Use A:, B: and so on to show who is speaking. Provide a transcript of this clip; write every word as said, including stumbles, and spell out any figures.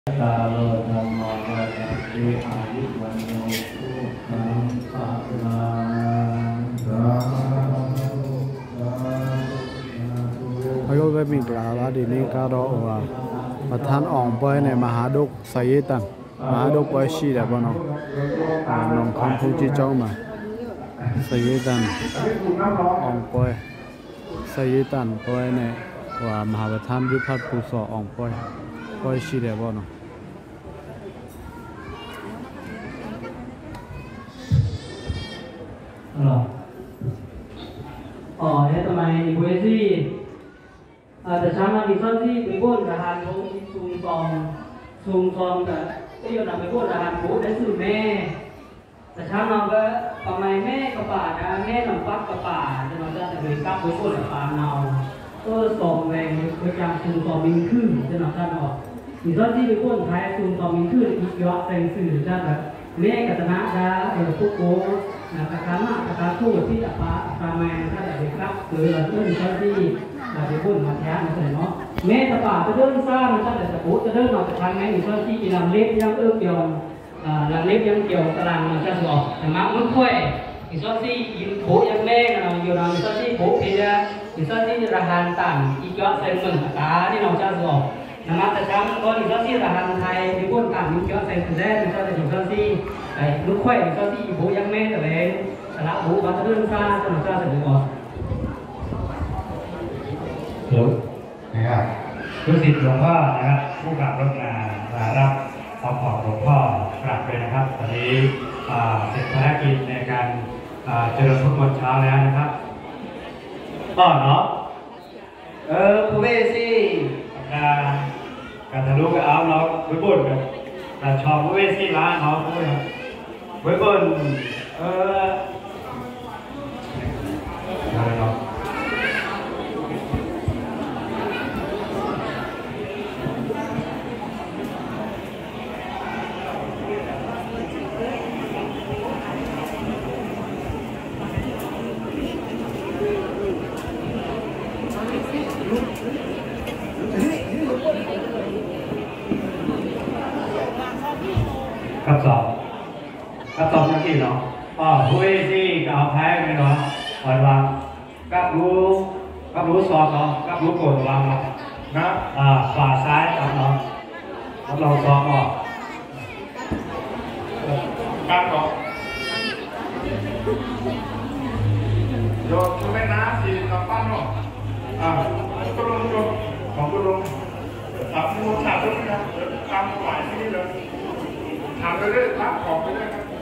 A: ตาโลธรรมะวะสัพพิอายุวันโนสุขังภะลังสาธุสาธุ
B: Hello với mình là là đi nên cao đó và và than ỏng bơi này mà hà đúc xây tầng mà hà đúc bơi xì là bao nó nòng không thu chi trong mà xây tầng ỏng bơi xây tầng bơi này và mà hà than giúp phát phụ sọ ỏng bơi bơi xì là bao nó
C: ờ thế tụi mày quên gì à tại sao mà đi sân gì mấy bốn là hàn cũng xung phong xung phong cả bây giờ là mấy bốn là hàn cũng đến từ mẹ tại sao mà cái còn mày mẹ cái bà đã mẹ làm bắt cái bà cho nó ra là người cắp với bốn là bà nào tôi sòng về với trang xung phong mình khử cho nó ra nó đi sân gì mấy bốn thái xung phong mình khử thì cái họ thành sự ra là mẹ cái tận ra ở phố cố là cái cá mạ cái cá thuที่จะปลาปลาแมงถ้าจะไปครับหรือเรื่องที่เราไปพูดมาแท้มาเลยเนาะแม้ตะป่าจะเดินซ่ามันจะแต่ตะปูจะเดินออกจากทางแม้อีกส่วนที่ลำเล็บยังเอื้อเกี่ยวลำเล็บยังเกี่ยวตารางมันจะสอบแต่มามันค่อยอีกส่วนที่ยิงโผยังแม่เราอยู่เราอีกส่วนที่โผเพียอีกส่วนที่ระหันต่างอีกยอดเซนเหมือนตาที่เราจะสอบนมาแต่ช้ำก็อีกส่วนที่ระหันไทยที่พูดต่างอีกยอดเซนคือแรกอีกส่วนที่อีกส่วนที่ไอ้ลูกค่อยอีกส่วนที่โผยังแม่แต่เองแต่ละโผก็จะเดินซ่าจะมาซ่าเสร็จก่อน
D: รู้นะครับลูกศิษย์หลวงพ่อนะครับผู้กลับรถมามารับเอาของหลวงพ่อกลับเลยนะครับตอนนี้เสร็จภารกิจในการเจริญพุทธมนต์เช้าแล้วนะครับก็เนาะ
C: เออผู้เวสี
D: การการทะลุกับเอาเนาะไว้บนกันแต่ชอบผู้เวสีร้านเนาะผู้ไว้บนเอออะไรเนาะครับสอบครับสอบนักกีฬาอ๋อผู้เอซี่กับเอาแพ้ไปเนาะปล่อยวางกับรู้กับรู้สอบเนาะกับรู้กดวางเนาะนะอ่าฝ่าซ้ายครับเนาะรับรองสอบเนาะกับเนาะโยนไม่น้ำสีกับปั้นเนาะอ่าตุลงตุลงของตุลงทำมูลถามด้วยนะทำไหวที่นี่เลยทำไปเรื่อยๆทำของไปเรื่อย